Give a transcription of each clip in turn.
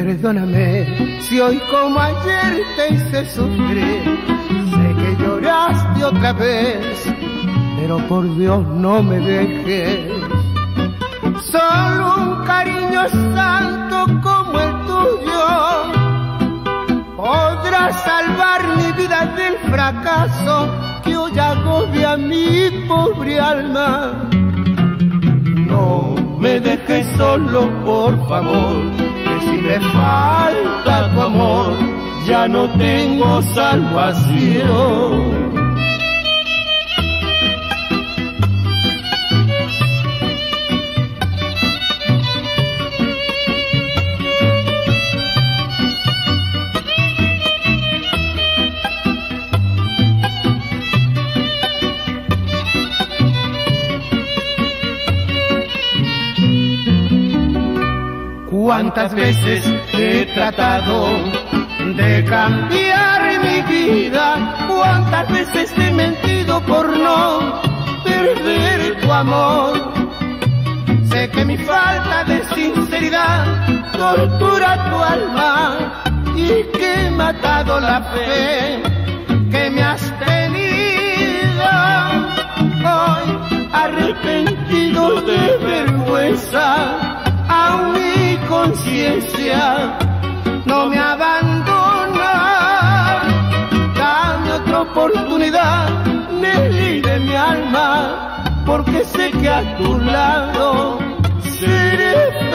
Perdóname si hoy como ayer te hice sufrir. Sé que lloraste otra vez, pero por Dios no me dejes. Solo un cariño santo como el tuyo podrá salvar mi vida del fracaso que hoy agobia mi pobre alma. No me dejes solo, por favor, que si me falta tu amor ya no tengo salvación. ¿Cuántas veces he tratado de cambiar mi vida? ¿Cuántas veces te he mentido por no perder tu amor? Sé que mi falta de sinceridad tortura tu alma y que he matado la fe que me has tenido. Hoy, arrepentido de vergüenza, aún mi conciencia no me abandona. Dame otra oportunidad, Nelly de mi alma, porque sé que a tu lado seré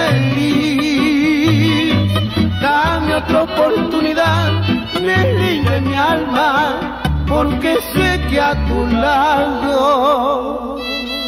feliz. Dame otra oportunidad, Nelly de mi alma, porque sé que a tu lado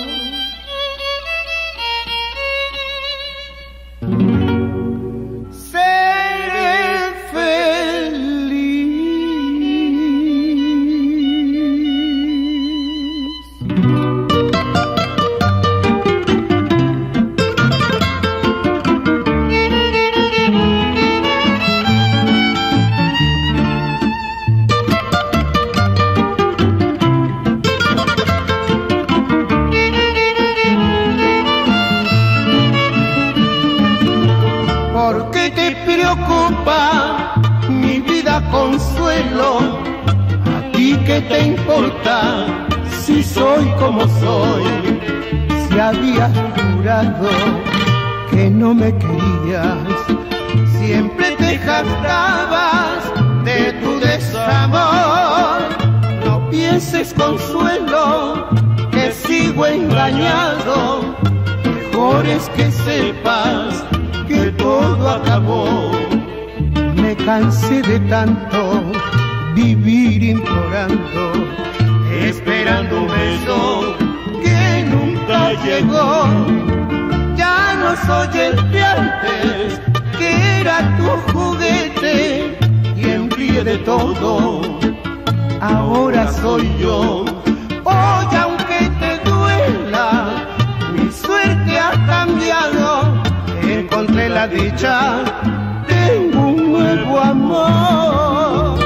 mi vida, Consuelo. ¿A ti qué te importa si soy como soy? Si habías jurado que no me querías, siempre te jactabas de tu desamor. No pienses, Consuelo, que sigo engañado. Mejor es que sepas que todo acabó. Me cansé de tanto vivir implorando, esperando un beso que nunca llegó. Ya no soy el de antes, que era tu juguete y en ríe de todo. Ahora soy yo. Hoy, aunque te duela, mi suerte ha cambiado. Encontré la dicha, tengo un nuevo amor.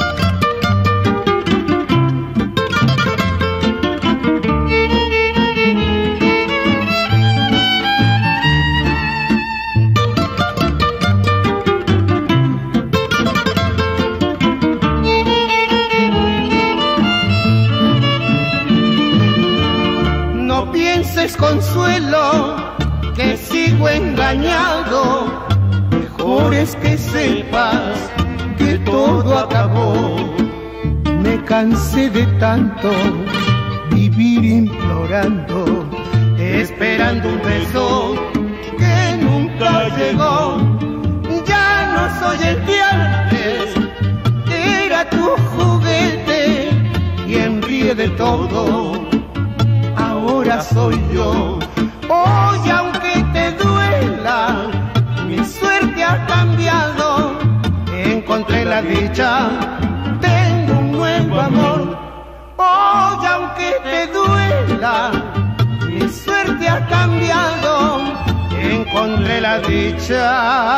No pienses, Consuelo, que sigo engañado. Mejor es que sepas que todo acabó. Me cansé de tanto vivir implorando, esperando un beso que nunca llegó. Ya no soy el de antes, era tu juguete y en ríe de todo. Ahora soy yo. Hoy, aunque te duela, mi suerte ha cambiado. Encontré la dicha, tengo un nuevo amor. Hoy, aunque te duela, mi suerte ha cambiado. Encontré la dicha,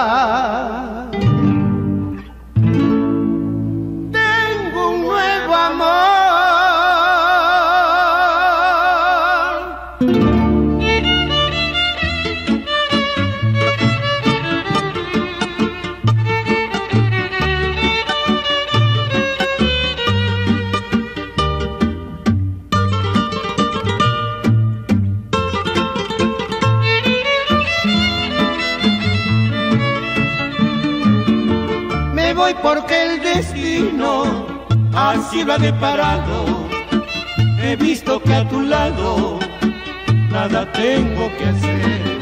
tengo un nuevo amor. voy porque el destino así lo ha deparado. He visto que a tu lado nada tengo que hacer.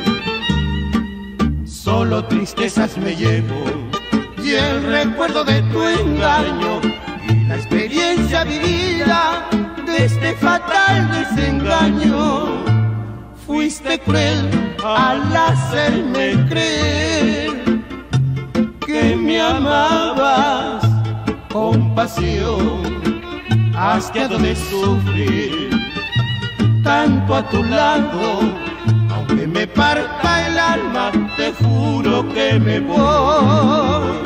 Solo tristezas me llevo y el recuerdo de tu engaño y la experiencia vivida de este fatal desengaño. Fuiste cruel al hacerme creer que me amabas con pasión, hastiado de sufrir tanto a tu lado. Aunque me parta el alma, te juro que me voy.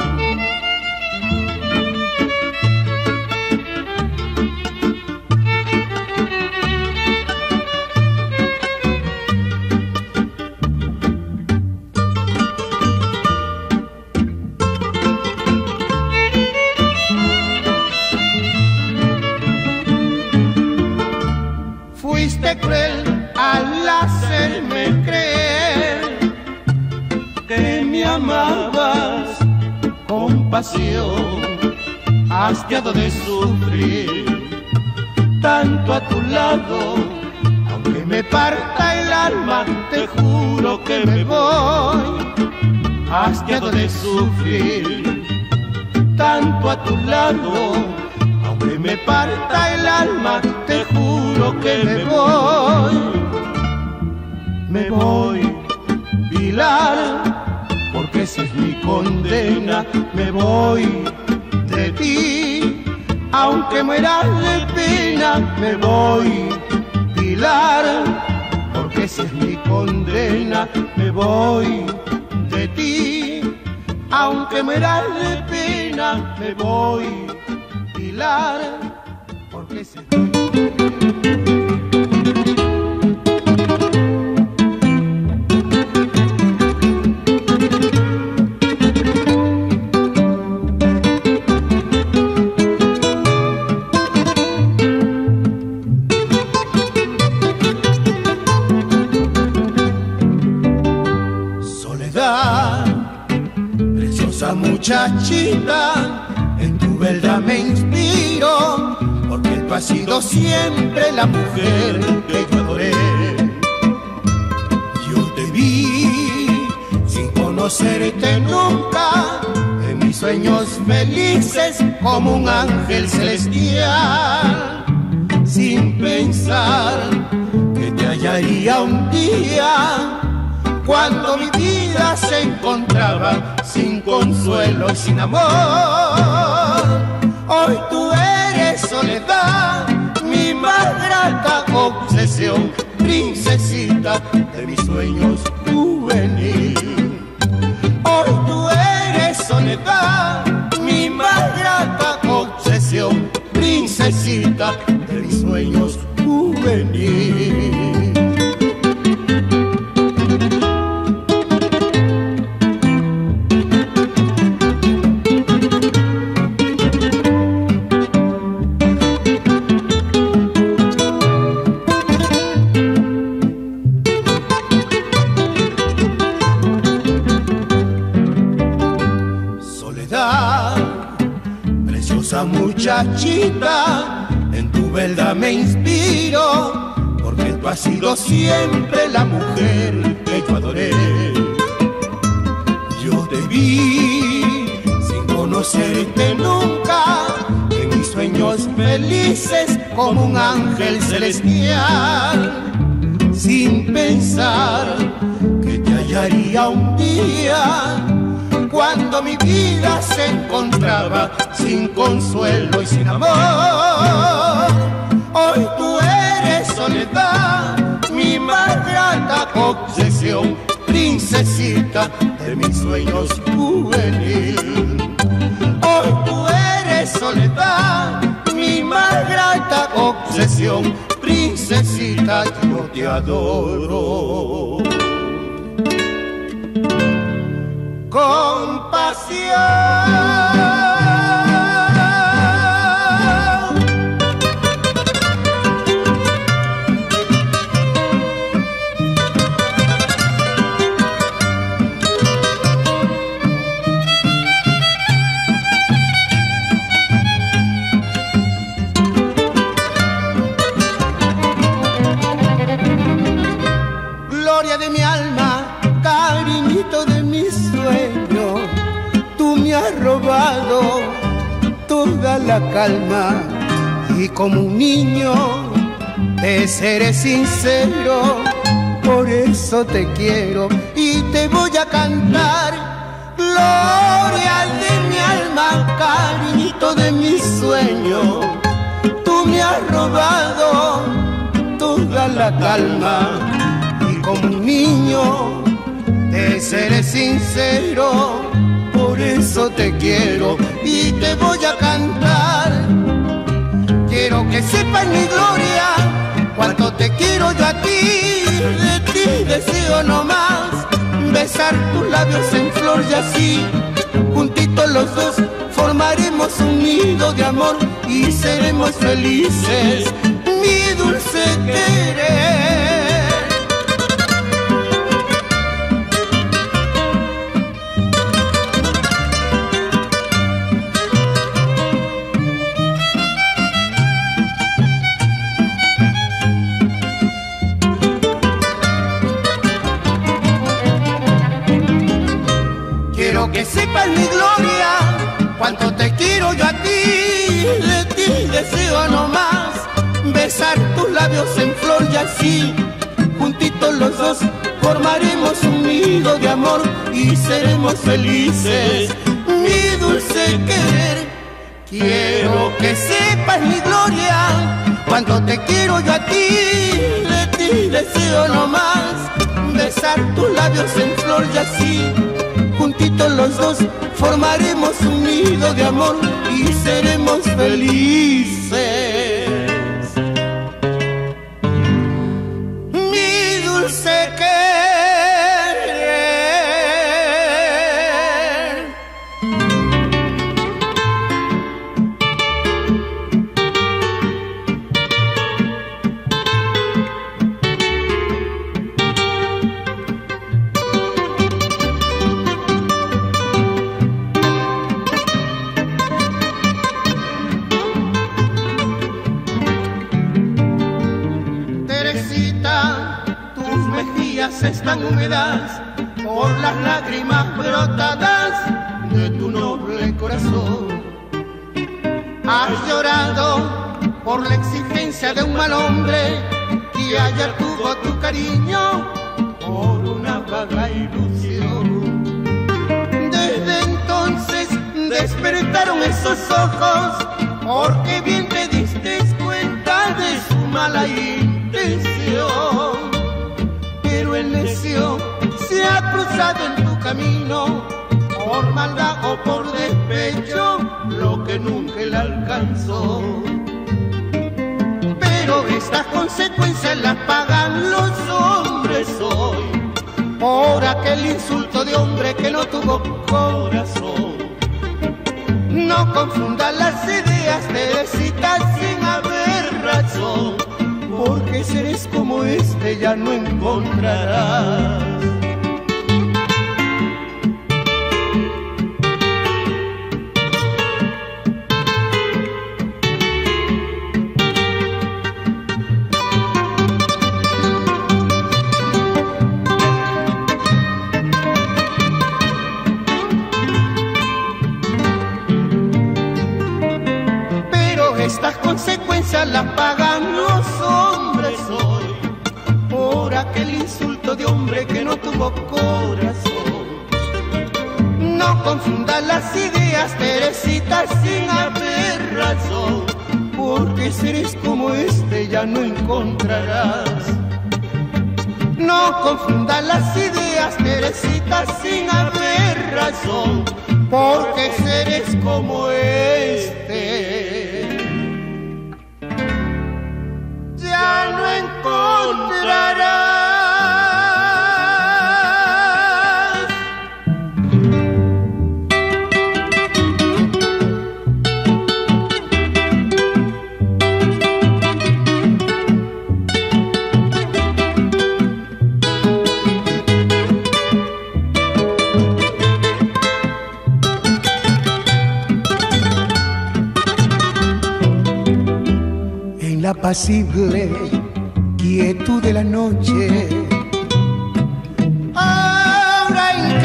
Fuiste cruel al hacerme creer que me amabas con pasión, hastiado de sufrir tanto a tu lado. Aunque me parta el alma, te juro que me voy, hastiado de sufrir tanto a tu lado. Aunque me parta el alma, te juro que me voy. Me voy, Pilar, porque esa es mi condena. Me voy de ti, aunque muera de pena. Me voy, Pilar, porque esa es mi condena. Me voy de ti, aunque muera de pena. Me voy, Pilar, porque esa es mi... Preciosa muchachita, en tu verdad me inspiro, porque tú has sido siempre la mujer que yo adoré. Yo te vi sin conocerte nunca, en mis sueños felices como un ángel celestial, sin pensar que te hallaría un día cuando mi vida se encontraba sin consuelo y sin amor. Hoy tú eres soledad, mi más grata obsesión, princesita de mis sueños juvenil. Hoy tú eres soledad, mi más grata obsesión, princesita de mis sueños juvenil. Preciosa muchachita, en tu verdad me inspiro, porque tú has sido siempre la mujer que yo adoré. Yo te vi sin conocerte nunca, en mis sueños felices como un ángel celestial, sin pensar que te hallaría un día cuando mi vida se encontraba sin consuelo y sin amor. Hoy tú eres soledad, mi más grata obsesión, princesita de mis sueños juvenil. Hoy tú eres soledad, mi más grata obsesión, princesita, yo te adoro. Compasión. caminito de mi sueño, tú me has robado toda la calma. Y como un niño te seré sincero, por eso te quiero y te voy a cantar. Gloria de mi alma, cariñito de mi sueño, tú me has robado toda la calma. Y como un niño te seré sincero, por eso te quiero y te voy a cantar. Quiero que sepas mi gloria, cuánto te quiero yo a ti. De ti deseo nomás besar tus labios en flor y así, juntitos los dos, formaremos un nido de amor y seremos felices, mi dulce querer. Quiero que sepas mi gloria, cuánto te quiero yo a ti. De ti deseo nomás besar tus labios en flor y así, juntitos los dos, formaremos un nido de amor y seremos felices, mi dulce querer. Quiero que sepas mi gloria, cuánto te quiero yo a ti. De ti deseo nomás besar tus labios en flor y así, juntitos los dos, formaremos un nido de amor y seremos felices, mi dulce querer. Están húmedas por las lágrimas brotadas de tu noble corazón. Has llorado por la exigencia de un mal hombre que ayer tuvo tu cariño por una vaga ilusión. Desde entonces despertaron esos ojos, porque bien te diste cuenta de su mala intención. Pero el necio se ha cruzado en tu camino, por maldad o por despecho, lo que nunca le alcanzó. Pero estas consecuencias las pagan los hombres hoy, por aquel insulto de hombre que no tuvo corazón. No confundas las ideas, Teresita, sin haber razón, porque seres como este ya no encontrarás. Pero estas consecuencias las pagan los hombres hoy, por aquel insulto de hombre que no tuvo corazón. No confundas las ideas, Teresita, sin haber razón, porque seres como este ya no encontrarás. No confundas las ideas, Teresita, sin haber razón, porque seres como este ya no encontrarás. En la apacible quietud de la noche, ahora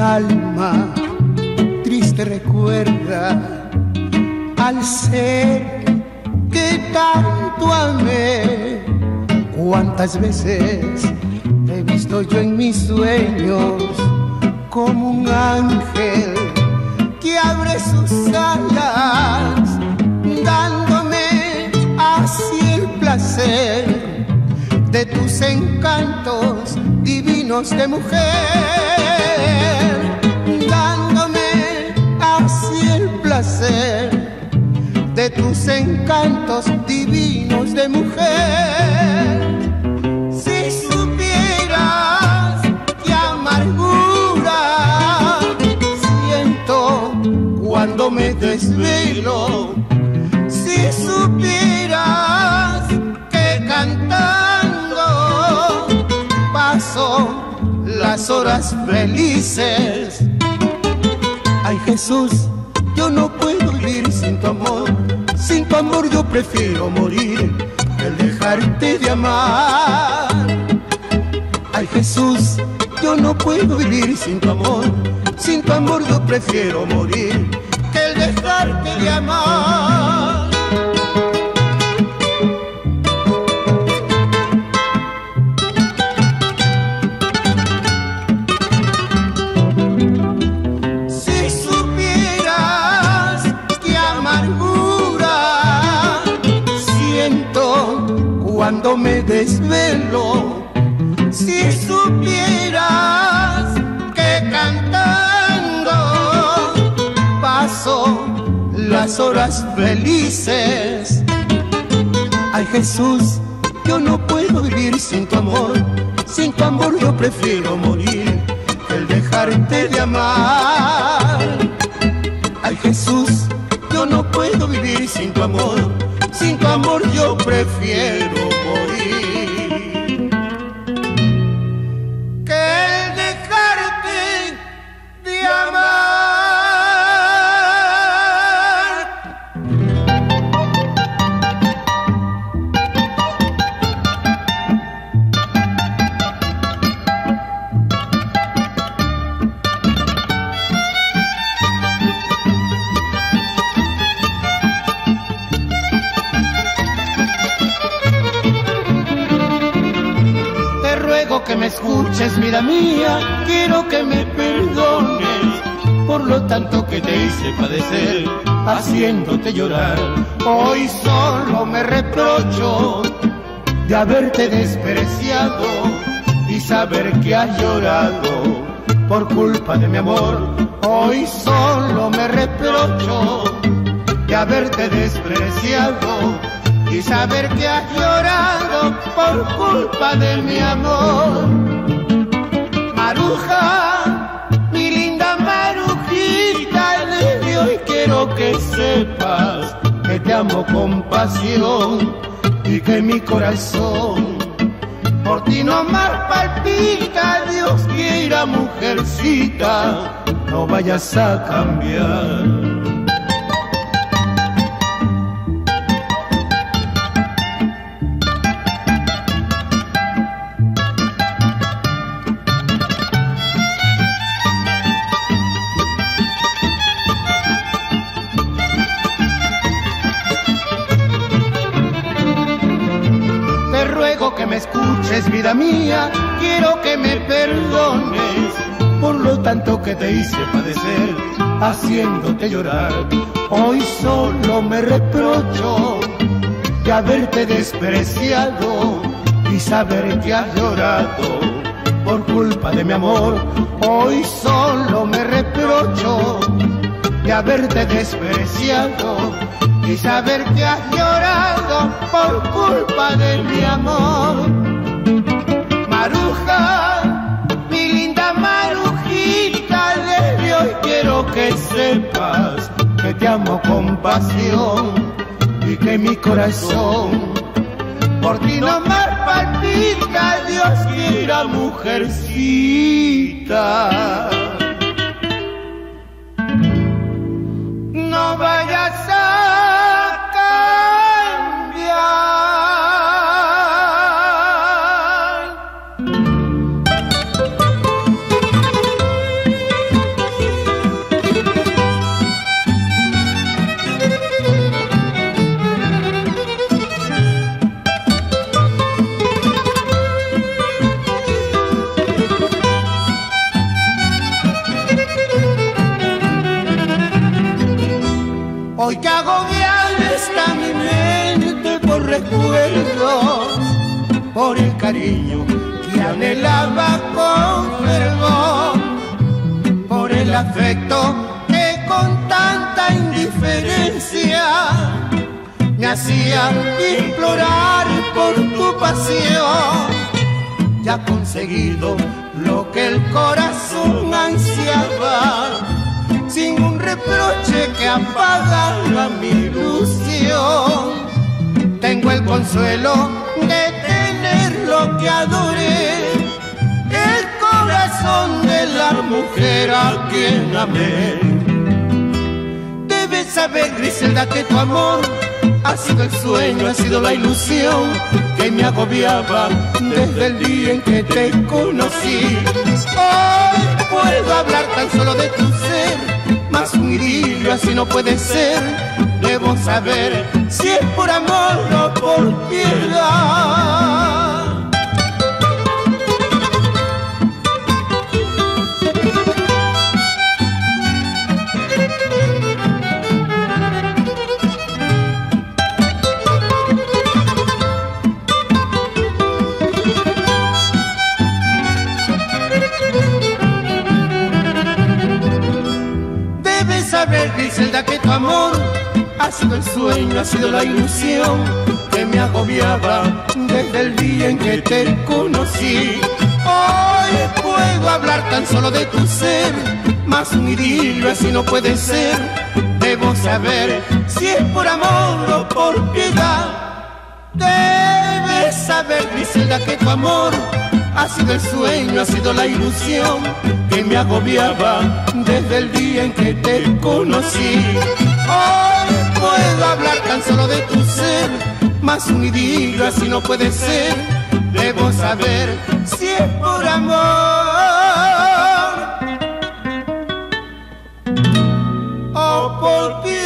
alma triste recuerda al ser que tanto amé. Cuántas veces he visto yo en mis sueños como un ángel que abre sus alas, dándome así el placer de tus encantos divinos de mujer, dándome así el placer de tus encantos divinos de mujer. Si supieras qué amargura siento cuando me desvelo, si supieras que cantando paso las horas felices. Ay Jesús, yo no puedo vivir sin tu amor, sin tu amor yo prefiero morir que dejarte de amar. Ay Jesús, yo no puedo vivir sin tu amor yo prefiero morir que el dejarte de amar. Si supieras qué amargura siento cuando me desvelo, si supieras que cantando paso las horas felices. Ay Jesús, yo no puedo vivir sin tu amor yo prefiero morir que el dejarte de amar. Ay Jesús, yo no puedo vivir sin tu amor yo prefiero morir que el dejarte de amar. Que me escuches, vida mía, quiero que me perdones por lo tanto que te hice padecer, haciéndote llorar. Hoy solo me reprocho de haberte despreciado y saber que has llorado por culpa de mi amor. Hoy solo me reprocho de haberte despreciado y saber que has llorado por culpa de mi amor. Maruja, mi linda Marujita, desde hoy quiero que sepas que te amo con pasión y que mi corazón por ti no más palpita. Dios quiera, mujercita, no vayas a cambiar. Que me escuches, vida mía, quiero que me perdones por lo tanto que te hice padecer, haciéndote llorar. Hoy solo me reprocho de haberte despreciado y saber que has llorado por culpa de mi amor. Hoy solo me reprocho de haberte despreciado y saber que has llorado por culpa de mi amor. Maruja, mi linda Marujita, desde hoy quiero que sepas que te amo con pasión y que mi corazón por ti no más palpita. Dios quiera, mujercita, no vayas a cambiar. que agobiada está mi mente por recuerdos, por el cariño que anhelaba con fervor, por el afecto que con tanta indiferencia me hacía implorar por tu pasión. Ya he conseguido lo que el corazón ansiaba, sin un reproche que apagara mi ilusión. Tengo el consuelo de tener lo que adoré, el corazón de la mujer a quien amé. Debes saber, Griselda, que tu amor ha sido el sueño, ha sido la ilusión que me agobiaba desde el día en que te conocí. Hoy puedo hablar tan solo de tu ser, mas un idilio así no puede ser. Debo saber si es por amor o por piedad. Saber, Griselda, que tu amor ha sido el sueño, ha sido la ilusión que me agobiaba desde el día en que te conocí. Hoy puedo hablar tan solo de tu ser, mas un idilio así no puede ser. Debo saber si es por amor o por piedad. Debes saber, Griselda, que tu amor ha sido el sueño, ha sido la ilusión que me agobiaba desde el día en que te conocí. Hoy puedo hablar tan solo de tu ser, mas un idilio así no puede ser. Debo saber si es por amor o por piedad.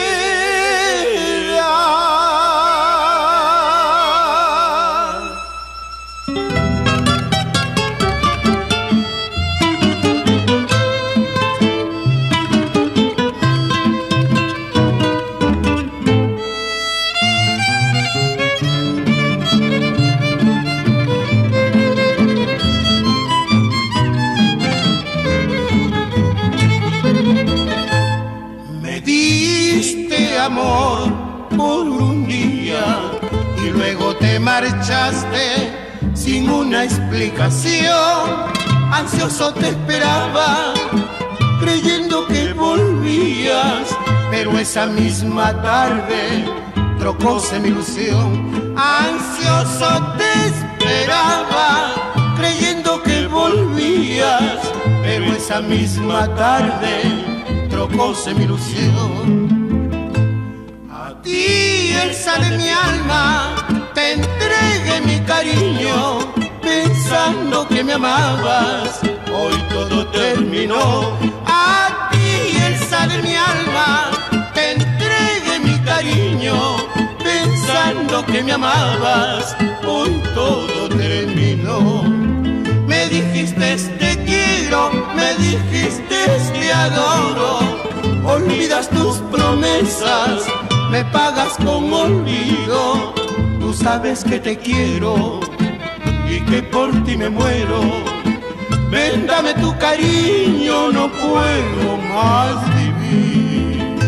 Amor por un día y luego te marchaste sin una explicación. Ansioso te esperaba creyendo que volvías, pero esa misma tarde trocóse mi ilusión. Ansioso te esperaba creyendo que volvías, pero esa misma tarde trocóse mi ilusión. Y Elsa de mi alma, te entregué mi cariño, pensando que me amabas, hoy todo terminó. A ti, Elsa de mi alma, te entregué mi cariño, pensando que me amabas, hoy todo terminó. Me dijiste te quiero, me dijiste te adoro, olvidas tus promesas, me pagas con olvido. Tú sabes que te quiero y que por ti me muero. Ven, dame tu cariño, no puedo más vivir.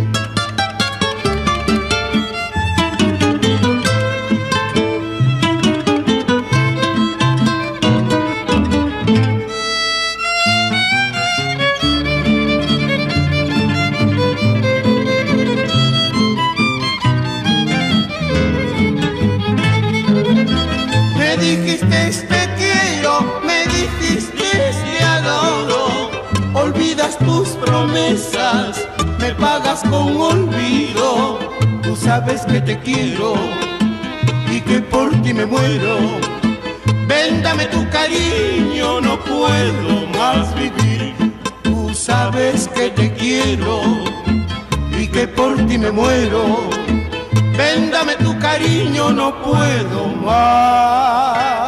Me dijiste te quiero, me dijiste te adoro, olvidas tus promesas, me pagas con olvido. Tú sabes que te quiero y que por ti me muero. Ven, dame tu cariño, no puedo más vivir. Tú sabes que te quiero y que por ti me muero. Ven, dame tu cariño, no puedo más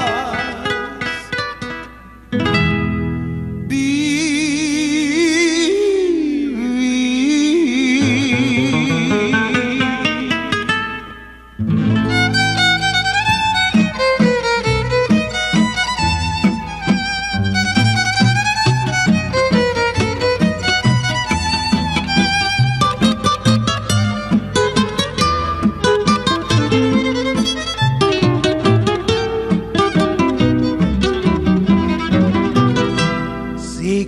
vivir.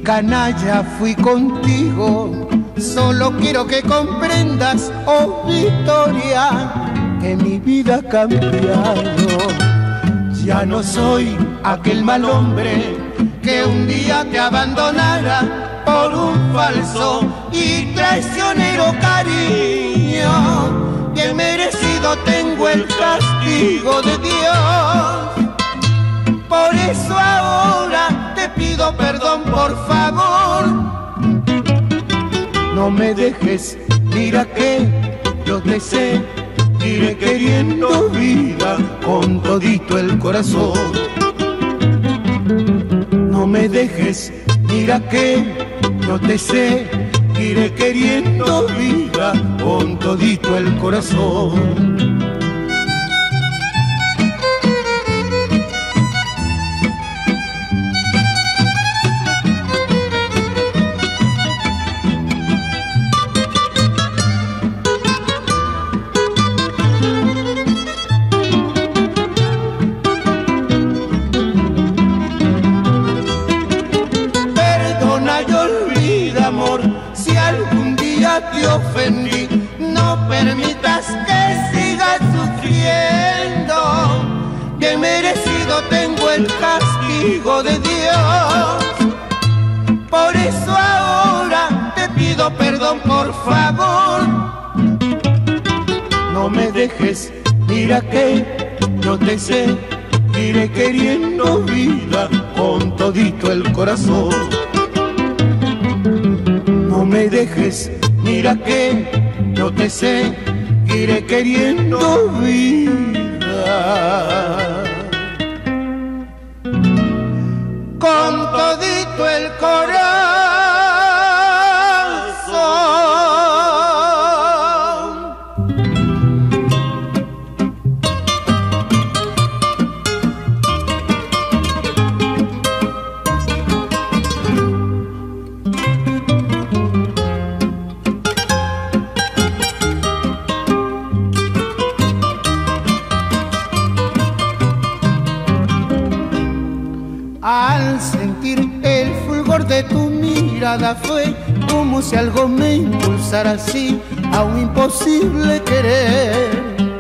canalla fui contigo. Solo quiero que comprendas, oh Victoria, que mi vida ha cambiado. Ya no soy aquel mal hombre que un día te abandonara por un falso y traicionero cariño. Bien merecido tengo el castigo de Dios. Por eso ahora te pido perdón, por favor. No me dejes, mira que yo te seguiré queriendo vida con todito el corazón. No me dejes, mira que yo te seguiré queriendo vida con todito el corazón. Te ofendí, no permitas que sigas sufriendo. Bien merecido tengo el castigo de Dios. Por eso ahora te pido perdón, por favor. No me dejes, mira que yo te seguiré queriendo vida con todito el corazón. No me dejes, mira que yo te seguiré queriendo vida con todito el corazón. Al sentir el fulgor de tu mirada fue como si algo me impulsara así a un imposible querer.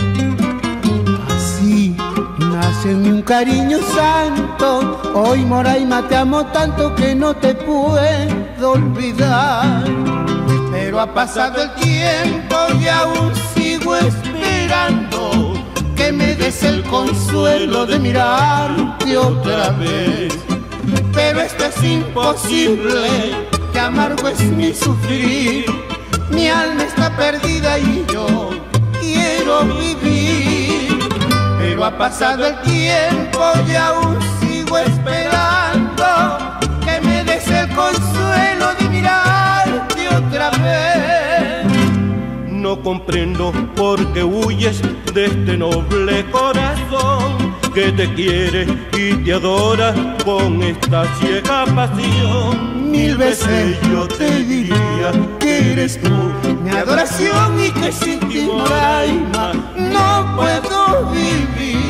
Así nace en mí un cariño santo. Hoy Moraima te amo tanto que no te puedo olvidar. Pero ha pasado el tiempo y aún sigo esperando que me des el consuelo de mirarte otra vez. Pero esto es imposible, que amargo es mi sufrir. Mi alma está perdida y yo quiero vivir. Pero ha pasado el tiempo y aún sigo esperando que me des el consuelo de mirarte otra vez. No comprendo por qué huyes de este noble corazón que te quiere y te adora con esta ciega pasión. Mil veces yo te diría que eres tú mi adoración y que sin ti, Moraima, no puedo vivir.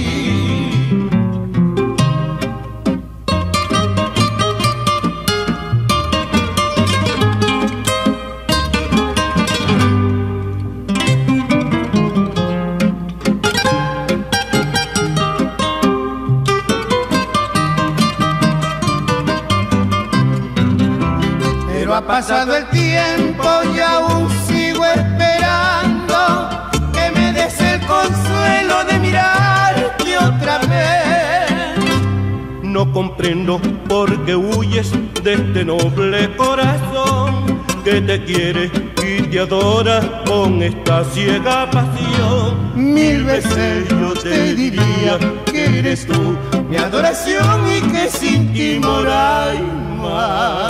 Ha pasado el tiempo y aún sigo esperando que me des el consuelo de mirarte otra vez. No comprendo por qué huyes de este noble corazón que te quiere y te adora con esta ciega pasión. Mil veces yo te diría que eres tú mi adoración y que sin ti, Moraima,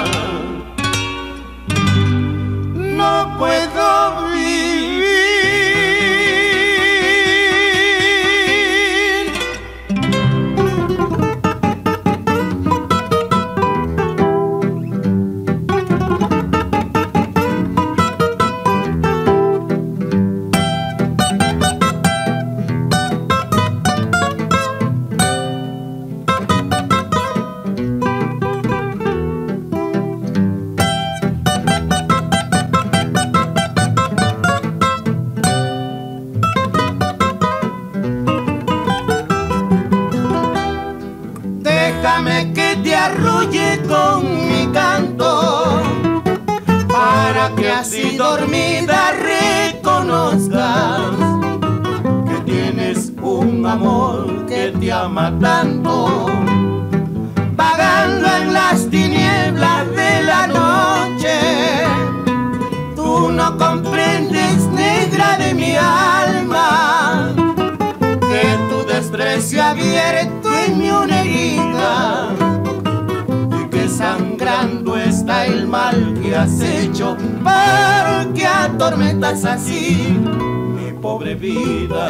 no puedo vivir. te arrulle con mi canto, para que así dormida reconozcas que tienes un amor que te ama tanto. Vagando en las tinieblas de la noche, tú no comprendes, negra de mi alma, que tu desprecio abierto en mi una herida, y que sangrando está el mal que has hecho, porque atormentas así mi pobre vida.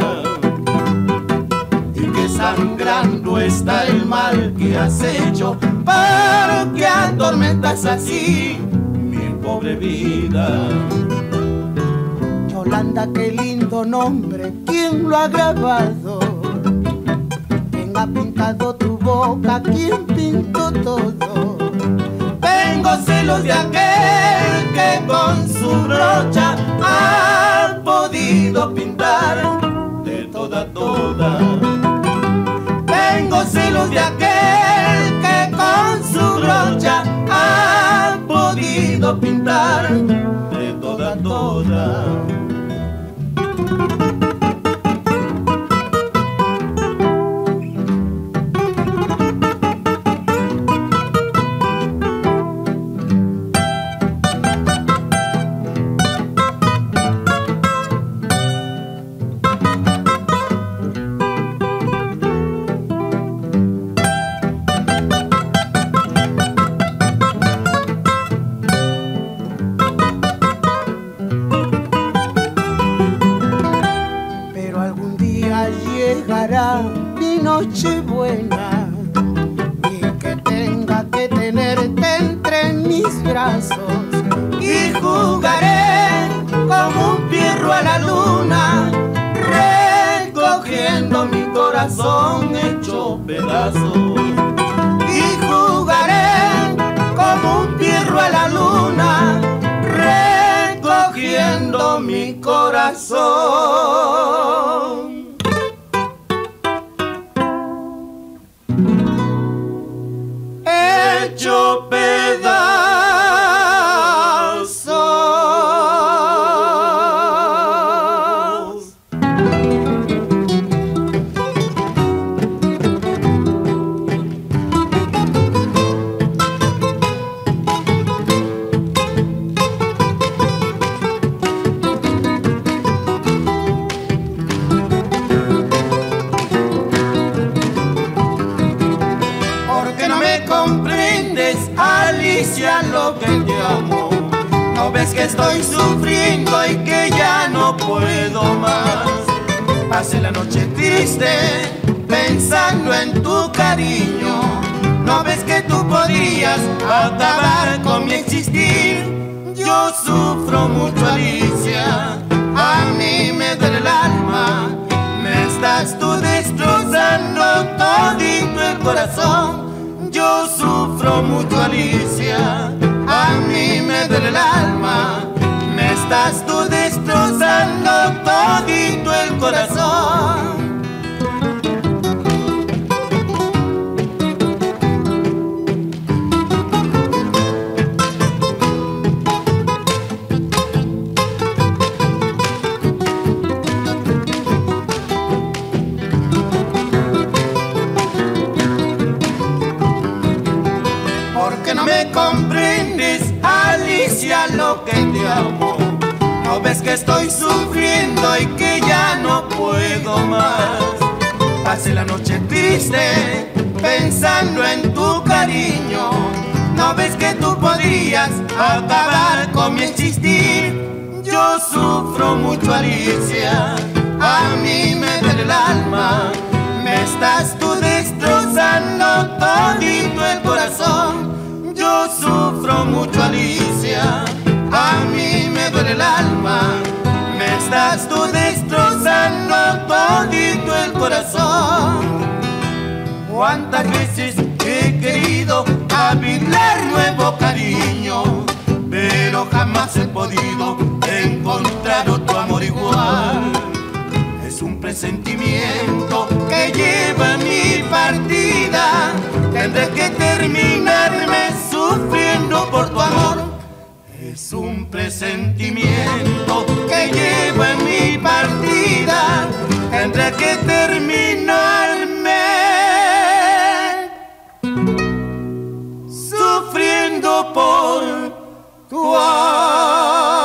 Y que sangrando está el mal que has hecho, porque atormentas así mi pobre vida. Yolanda, qué lindo nombre, ¿quién lo ha grabado? ¿Quién ha pintado tu boca? ¿Quién pintó todo? Tengo celos de aquel que con su brocha ha podido pintar de toda. Tengo celos de aquel que con su brocha ha podido pintar de toda. Llegará mi noche buena y que tenga que tenerte entre mis brazos, y jugaré como un perro a la luna, recogiendo mi corazón hecho pedazos. Y jugaré como un perro a la luna, recogiendo mi corazón hecho pedazos. ¿Comprendes, Alicia, lo que te amo? ¿No ves que estoy sufriendo y que ya no puedo más? Pasé la noche triste pensando en tu cariño. ¿No ves que tú podrías acabar con mi existir? Yo sufro mucho, Alicia, a mí me duele el alma. Me estás tú destrozando todito el corazón. Yo sufro mucho, Alicia, a mí me duele el alma. Me estás tú destrozando todito el corazón. No me comprendes, Alicia, lo que te amo. No ves que estoy sufriendo y que ya no puedo más. Pasé la noche triste pensando en tu cariño. No ves que tú podrías acabar con mi existir. Yo sufro mucho, Alicia, a mí me duele el alma. Me estás tú destrozando todito el corazón. Yo sufro mucho, Alicia, a mí me duele el alma. Me estás tú destrozando todito el corazón. Cuántas veces he querido hablar nuevo cariño, pero jamás he podido encontrar otro amor igual. Es un presentimiento que que lleva mi partida. Tendré que terminarme sufriendo por tu amor. Es un presentimiento que lleva mi partida. Tendré que terminarme sufriendo por tu amor.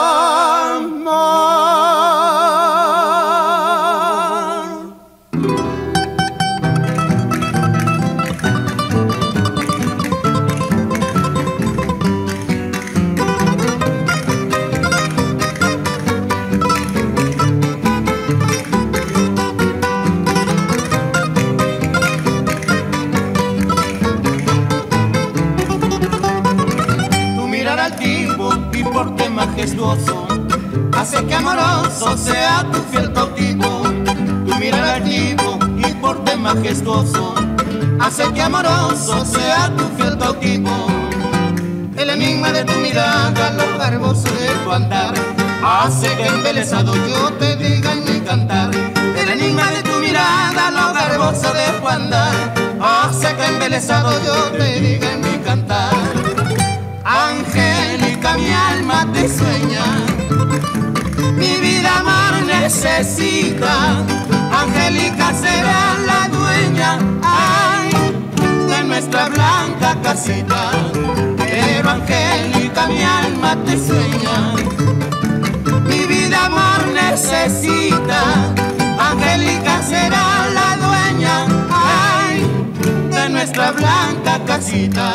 Majestuoso hace que amoroso sea tu fiel cautivo. Tu mirar altivo y porte majestuoso hace que amoroso sea tu fiel cautivo. El enigma de tu mirada, lo garboso de tu andar, hace que embelesado yo te diga en mi cantar. El enigma de tu mirada, lo garboso de tu andar, hace que embelesado yo te diga en mi cantar. Angélica, mi alma te sueña, mi vida amor necesita. Angélica será la dueña, ay, de nuestra blanca casita. Pero Angélica, mi alma te sueña, mi vida amor necesita. Angélica será la dueña, ay, de nuestra blanca casita.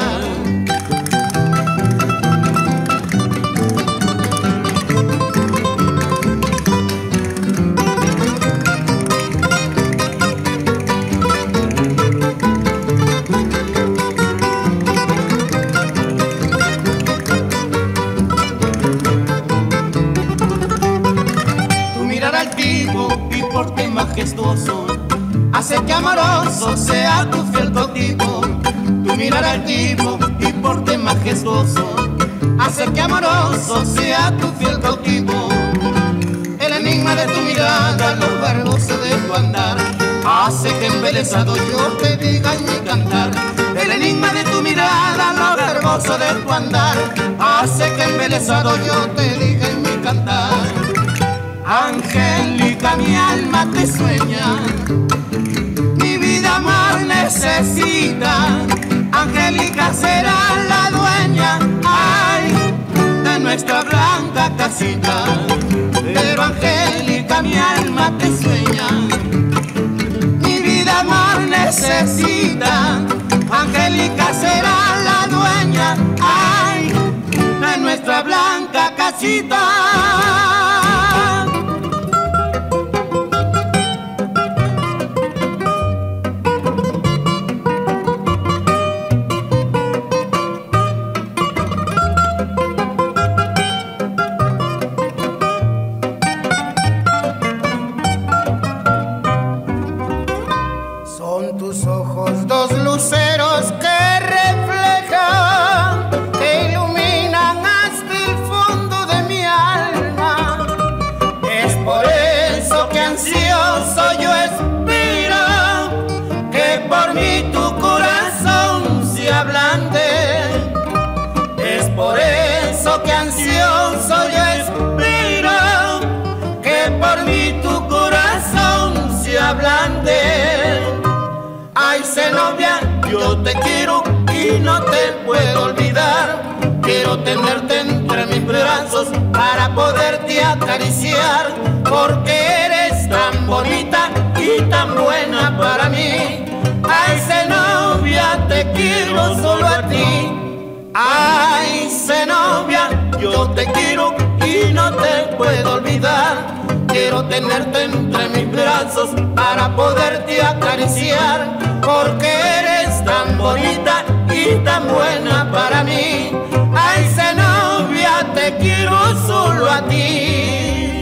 Majestuoso hace que amoroso sea tu fiel cautivo. Tu mirar altivo y porte majestuoso hace que amoroso sea tu fiel cautivo. El enigma de tu mirada, lo garboso de tu andar, hace que embelesado yo te diga en mi cantar. El enigma de tu mirada, lo garboso de tu andar, hace que embelesado yo te diga en mi cantar. Angélica, mi alma te sueña, mi vida amor necesita. Angélica será la dueña, ay, de nuestra blanca casita. Pero Angélica, mi alma te sueña, mi vida amor necesita. Angélica será la dueña, ay, de nuestra blanca casita. Ay, Zenobia, yo te quiero y no te puedo olvidar. Quiero tenerte entre mis brazos para poderte acariciar, porque eres tan bonita y tan buena para mí. Ay, Zenobia, te quiero solo a ti. Ay, Zenobia, yo te quiero y no te puedo olvidar. Quiero tenerte entre mis brazos para poderte acariciar, porque eres tan bonita y tan buena para mí. Ay, Zenobia, te quiero solo a ti.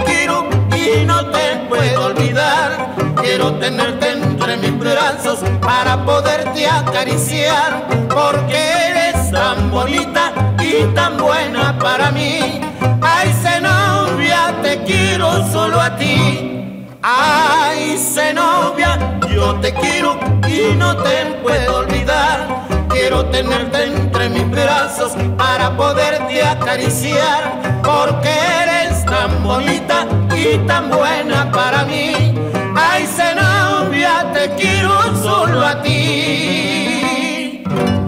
quiero y no te puedo olvidar. Quiero tenerte entre mis brazos para poderte acariciar, porque eres tan bonita y tan buena para mí. Ay, Zenobia, te quiero solo a ti. Ay, Zenobia, yo te quiero y no te puedo olvidar. Quiero tenerte entre mis brazos para poderte acariciar, porque eres tan bonita y tan buena para mí. Ay, Zenobia, te quiero solo a ti.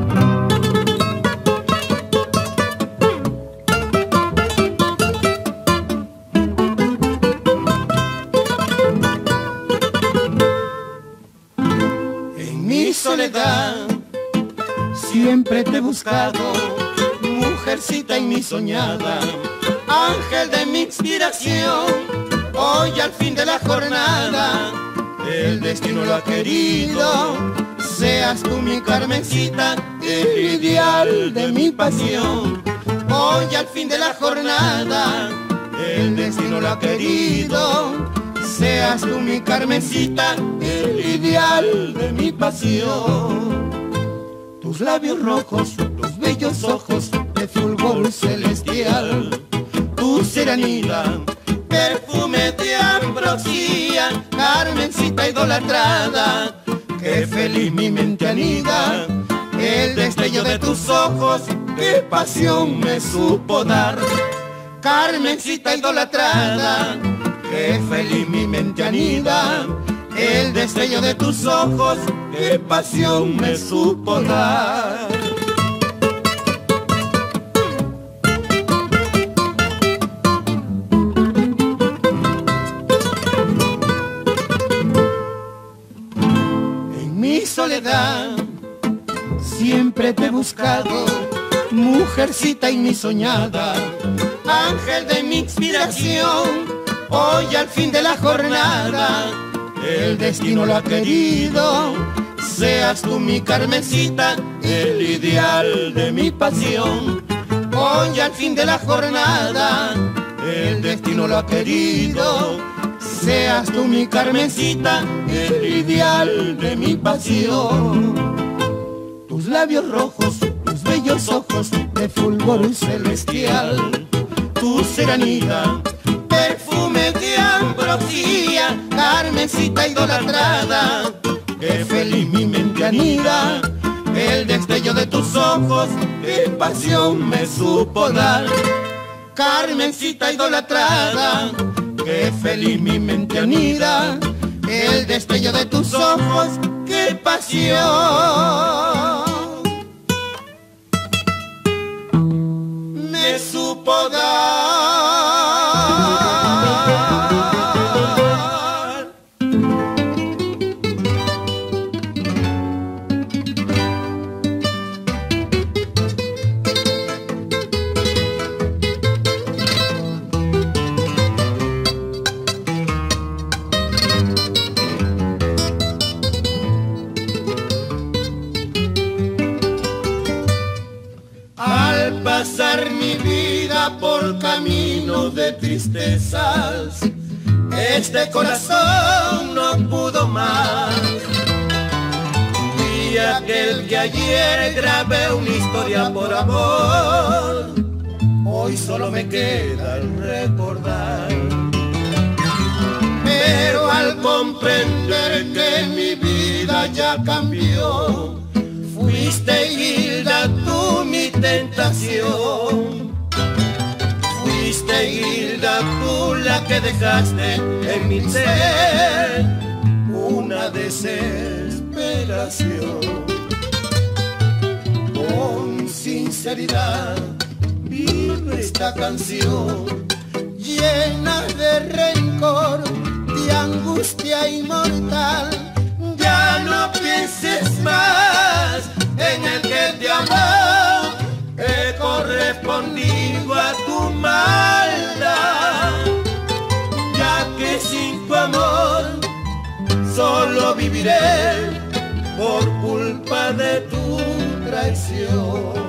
En mi soledad siempre te he buscado, mujercita en mi soñada, ángel de mi inspiración. Hoy al fin de la jornada, el destino lo ha querido, seas tú mi Carmencita, el ideal de mi pasión. Hoy al fin de la jornada, el destino lo ha querido, seas tú mi Carmencita, el ideal de mi pasión. Tus labios rojos, tus bellos ojos de fulgor celestial, tu serenidad, perfume de ambrosía, Carmencita idolatrada, que feliz mi mente anida. El destello de tus ojos, qué pasión me supo dar. Carmencita idolatrada, que feliz mi mente anida. El destello de tus ojos, qué pasión me supo dar. En mi soledad siempre te he buscado, mujercita y mi soñada, ángel de mi inspiración. Hoy al fin de la jornada, el destino lo ha querido, seas tú mi Carmencita, el ideal de mi pasión. Hoy al fin de la jornada, el destino lo ha querido, seas tú mi Carmencita, el ideal de mi pasión. Tus labios rojos, tus bellos ojos de fulgor celestial, tu serenidad, perfume de ambrosía, Carmencita idolatrada, que feliz mi mente anida. El destello de tus ojos, qué pasión me supo dar. Carmencita idolatrada, que feliz mi mente anida. El destello de tus ojos, qué pasión me supo dar. Pasar mi vida por caminos de tristezas, este corazón no pudo más. Y aquel que ayer grabé una historia por amor, hoy solo me queda el recordar. Pero al comprender que mi vida ya cambió, fuiste, Hilda, tú mi tentación. Fuiste, Hilda, tú la que dejaste en mi ser una desesperación. Con sinceridad vive esta canción, llena de rencor, de angustia inmortal. Ya no pienses más en el que te amó, he correspondido a tu maldad, ya que sin tu amor solo viviré por culpa de tu traición.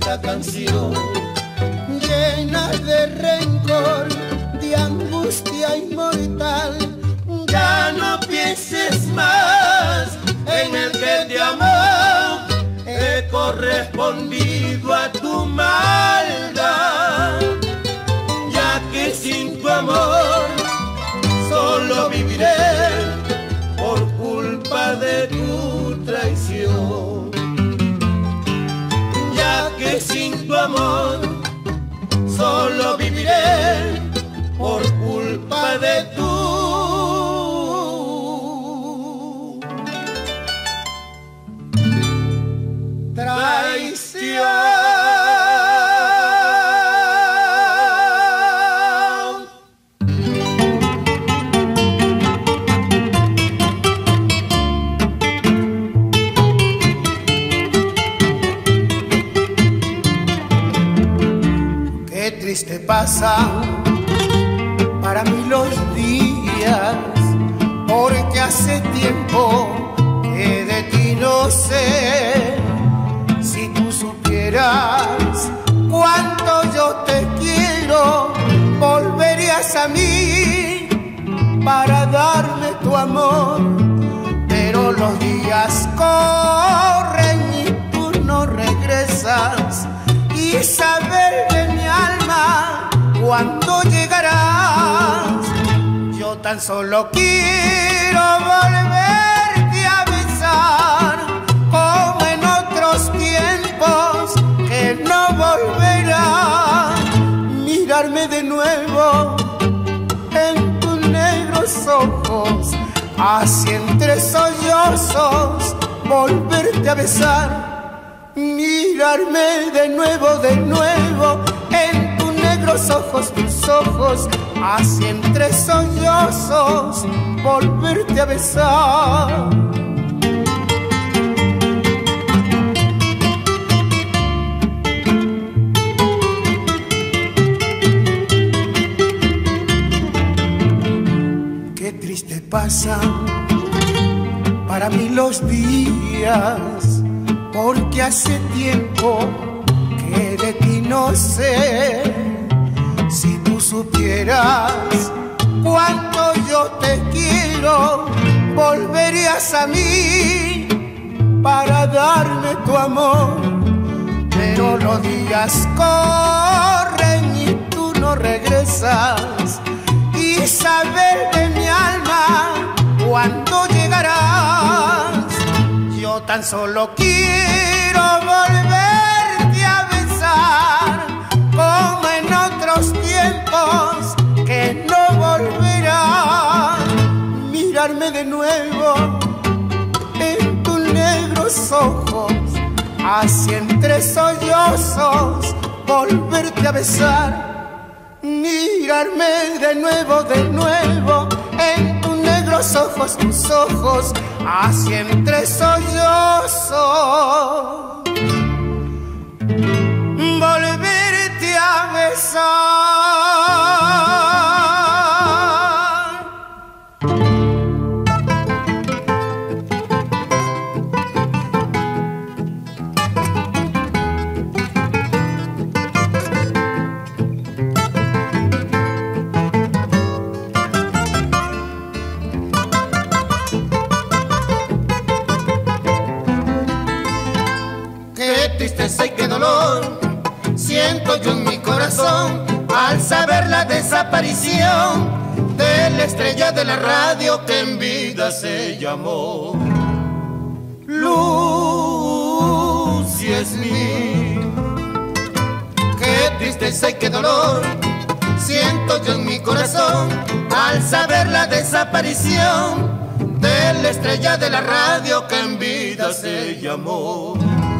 esta canción, llena de rencor, de angustia inmortal. Ya no pienses más en el que te amó, he correspondido a tu maldad, ya que sin tu amor solo viviré por culpa de tu traición, ya que sin tu amor solo viviré por culpa de tu traición. Qué triste pasan para mí los días, porque hace tiempo que de ti no sé. Si tú supieras cuánto yo te quiero, volverías a mí para darme tu amor. Pero los días corren y tú no regresas, y saber de mi alma cuándo llegarás. Yo tan solo quiero volverte a besar, como en otros tiempos que no volverán. Mirarme de nuevo en tus negros ojos, así entre sollozos volverte a besar. Mirarme de nuevo en tus negros ojos, tus ojos, así entre sollozos volverte a besar. Qué triste pasan para mí los días, porque hace tiempo que de ti no sé. Si tú supieras cuánto yo te quiero, volverías a mí para darme tu amor. Pero los días corren y tú no regresas, y saber de mi alma cuándo llegarás. Yo tan solo quiero volverte a besar, como en otros tiempos que no volverán. Mirarme de nuevo en tus negros ojos, así entre sollozos volverte a besar. Mirarme de nuevo en tus negros ojos, tus ojos, así entre sollozos volverte a besar. Qué tristeza y qué dolor siento yo en mi corazón al saber la desaparición de la estrella de la radio que en vida se llamó Lucy Smith. Qué tristeza y qué dolor siento yo en mi corazón al saber la desaparición de la estrella de la radio que en vida se llamó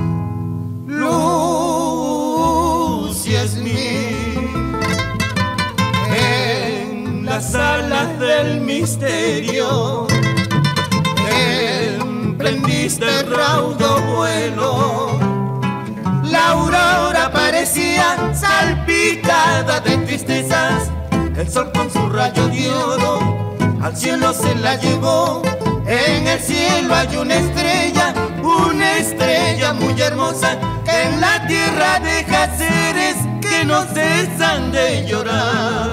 Lucy Smith. En las alas del misterio emprendiste raudo vuelo. La aurora parecía salpicada de tristezas, el sol con su rayo de oro al cielo se la llevó. En el cielo hay una estrella muy hermosa que en la la tierra deja seres que no cesan de llorar.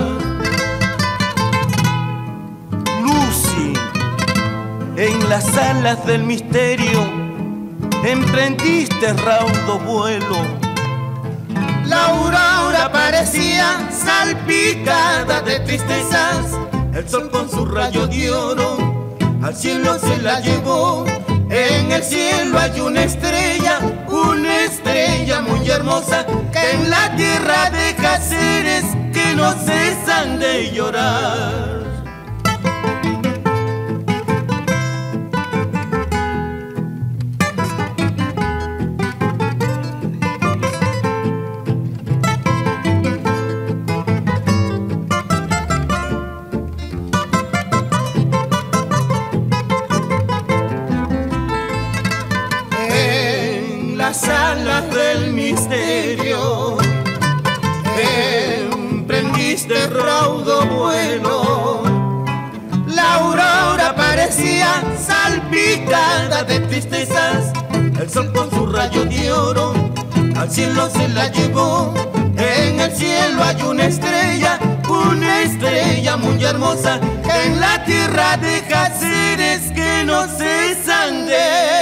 Lucy, en las alas del misterio emprendiste raudo vuelo. La aurora parecía salpicada de tristezas, el sol con su rayo de oro al cielo se la llevó. En el cielo hay una estrella muy hermosa, que en la tierra deja seres que no cesan de llorar. Las alas del misterio emprendiste raudo vuelo. La aurora parecía salpicada de tristezas, el sol con su rayo de oro al cielo se la llevó. En el cielo hay una estrella muy hermosa, que en la tierra deja seres que no cesan de